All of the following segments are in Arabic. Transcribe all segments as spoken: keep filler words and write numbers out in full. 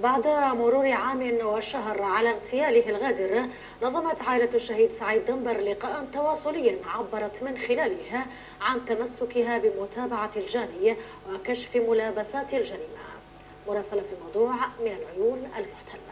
بعد مرور عام وشهر على اغتياله الغادر، نظمت عائلة الشهيد سعيد دنبر لقاء تواصليا عبرت من خلاله عن تمسكها بمتابعة الجاني وكشف ملابسات الجريمة. مراسلة في الموضوع من العيون المحتلة.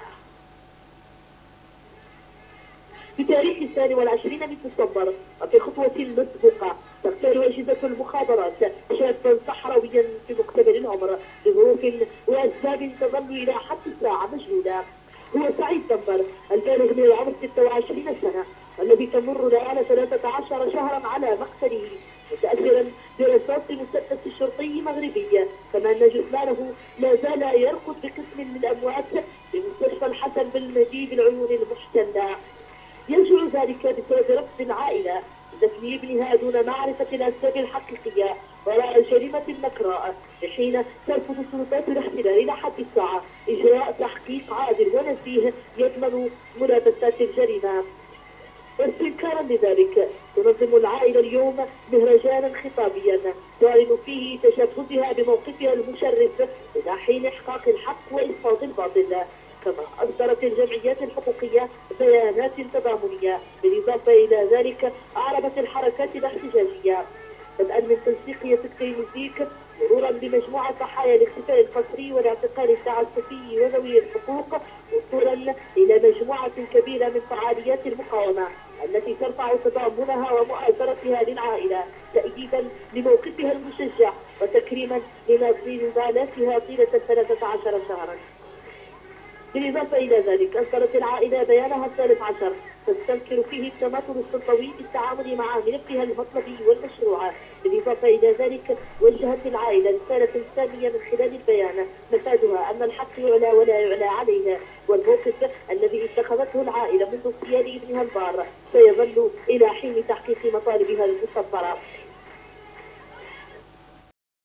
في تاريخ الثاني والعشرين من ديسمبر وفي خطوة مسبوقة تختار أجهزة المخابرات شابا صحراويا في مقتبل العمر بظروف وأسباب تظل إلى حد الساعة مجهولة. هو سعيد دنبر البالغ من العمر ستة وعشرين سنة الذي تمر الآن ثلاثة عشر شهرا على مقتله، متأثرا برصاص مسدس شرطي مغربي، كما أن جثمانه لا زال يرقد بقسم من الأموات في مستشفى الحسن بن مهدي بالعيون المحتلة. يرجع ذلك بسبب رفض العائلة دفن ابنها دون معرفة الأسباب الحقيقية وراء الجريمة النكراء، حين ترفض سلطات الاحتلال إلى حد الساعة إجراء تحقيق عادل ونزيه يضمن ملابسات الجريمة. واستنكارا لذلك تنظم العائلة اليوم مهرجانا خطابيا تعلن فيه تشبثها بموقفها المشرف إلى حين إحقاق الحق وإسقاط الباطل. كما أصدرت الجمعيات الحقوقية بيانات تضامنية، بالإضافة إلى ذلك أعربت الحركات الاحتجاجية بدءا من تنسيقية الكلينيك مرورا بمجموعة ضحايا الاختفاء القسري والاعتقال التعسفي وذوي الحقوق، وصولا إلى مجموعة كبيرة من فعاليات المقاومة التي ترفع تضامنها ومؤازرتها للعائلة تأييدا لموقفها المشجع وتكريما لناصري نضالاتها طيلة ثلاثة عشر شهرا. بالإضافة إلى ذلك أصدرت العائلة بيانها الثالث عشر تستنكر فيه التماثل السلطوي في التعامل مع ملفها المطلبي والمشروع. بالإضافة إلى ذلك وجهت العائلة رسالة ثانية من خلال البيان مفادها أن الحق يعلى ولا يعلى عليه، والموقف الذي اتخذته العائلة منذ اغتيال ابنها البار سيظل إلى حين تحقيق مطالبها المصبرة.